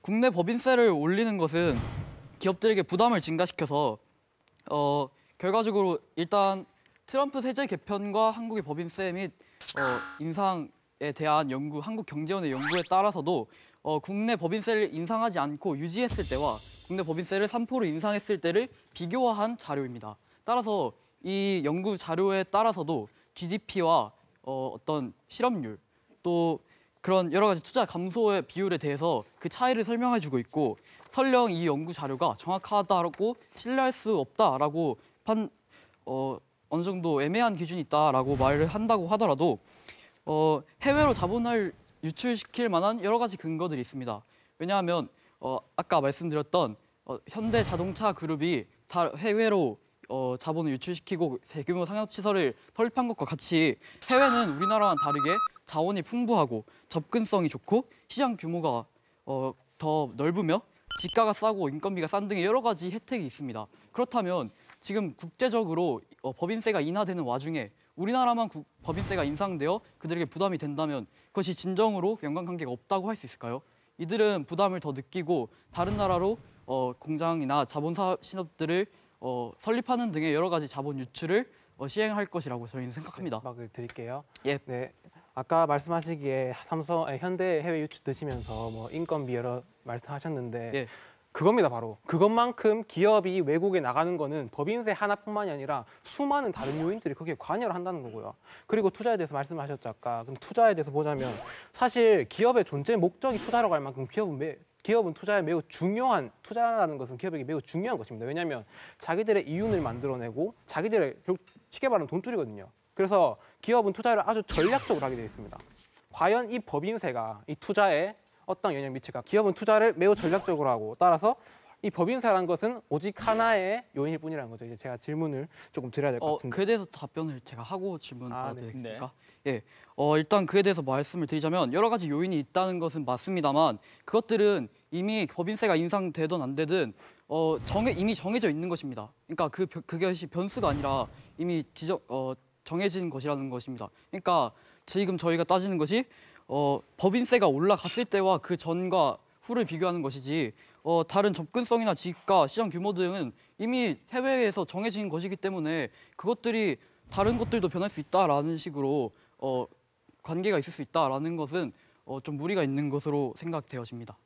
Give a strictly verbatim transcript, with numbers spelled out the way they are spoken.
국내 법인세를 올리는 것은 기업들에게 부담을 증가시켜서 어, 결과적으로 일단 트럼프 세제 개편과 한국의 법인세 및 어, 인상에 대한 연구, 한국경제원의 연구에 따라서도 어, 국내 법인세를 인상하지 않고 유지했을 때와 국내 법인세를 삼 퍼센트로 인상했을 때를 비교한 자료입니다. 따라서 이 연구 자료에 따라서도 지디피와 어, 어떤 실업률 또 그런 여러 가지 투자 감소의 비율에 대해서 그 차이를 설명해주고 있고 설령 이 연구 자료가 정확하다고 신뢰할 수 없다라고 판, 어, 어느 정도 애매한 기준이 있다라고 말을 한다고 하더라도 어, 해외로 자본을 유출시킬 만한 여러 가지 근거들이 있습니다. 왜냐하면 어, 아까 말씀드렸던 어, 현대자동차 그룹이 다 해외로 어, 자본을 유출시키고 대규모 상업시설을 설립한 것과 같이 해외는 우리나라와는 다르게 자원이 풍부하고 접근성이 좋고 시장 규모가 어, 더 넓으며 지가가 싸고 인건비가 싼 등의 여러 가지 혜택이 있습니다. 그렇다면 지금 국제적으로 어, 법인세가 인하되는 와중에 우리나라만 구, 법인세가 인상되어 그들에게 부담이 된다면 그것이 진정으로 연관관계가 없다고 할 수 있을까요? 이들은 부담을 더 느끼고 다른 나라로 어, 공장이나 자본사 신업들을 어, 설립하는 등의 여러 가지 자본 유출을 어, 시행할 것이라고 저희는 생각합니다. 네, 막을 드릴게요. 예. 네. 아까 말씀하시기에 삼성, 아니, 현대 해외 유출 드시면서 뭐 인건비 여러 말씀하셨는데 예. 그겁니다, 바로. 그것만큼 기업이 외국에 나가는 거는 법인세 하나뿐만이 아니라 수많은 다른 요인들이 거기에 관여를 한다는 거고요. 그리고 투자에 대해서 말씀하셨죠, 아까. 그럼 투자에 대해서 보자면 사실 기업의 존재 목적이 투자라고 할 만큼 기업은 매, 기업은 투자에 매우 중요한, 투자라는 것은 기업에게 매우 중요한 것입니다. 왜냐하면 자기들의 이윤을 만들어내고 자기들의 쉽게 말하면 돈줄이거든요. 그래서 기업은 투자를 아주 전략적으로 하게 되어 있습니다. 과연 이 법인세가 이 투자에 어떤 영향을 미칠까? 기업은 투자를 매우 전략적으로 하고 따라서 이 법인세라는 것은 오직 하나의 요인일 뿐이라는 거죠. 이제 제가 질문을 조금 드려야 될 것 어, 같은데. 그에 대해서 답변을 제가 하고 질문을 아, 받아도 네. 되겠습니까? 예, 어, 일단 그에 대해서 말씀을 드리자면 여러 가지 요인이 있다는 것은 맞습니다만 그것들은 이미 법인세가 인상되든 안 되든 어, 정해, 이미 정해져 있는 것입니다. 그러니까 그, 그것이 변수가 아니라 이미 지적, 어, 정해진 것이라는 것입니다. 그러니까 지금 저희가 따지는 것이 어, 법인세가 올라갔을 때와 그 전과 후를 비교하는 것이지 어, 다른 접근성이나 지가, 시장 규모 등은 이미 해외에서 정해진 것이기 때문에 그것들이 다른 것들도 변할 수 있다라는 식으로 어, 관계가 있을 수 있다라는 것은 어, 좀 무리가 있는 것으로 생각되어집니다.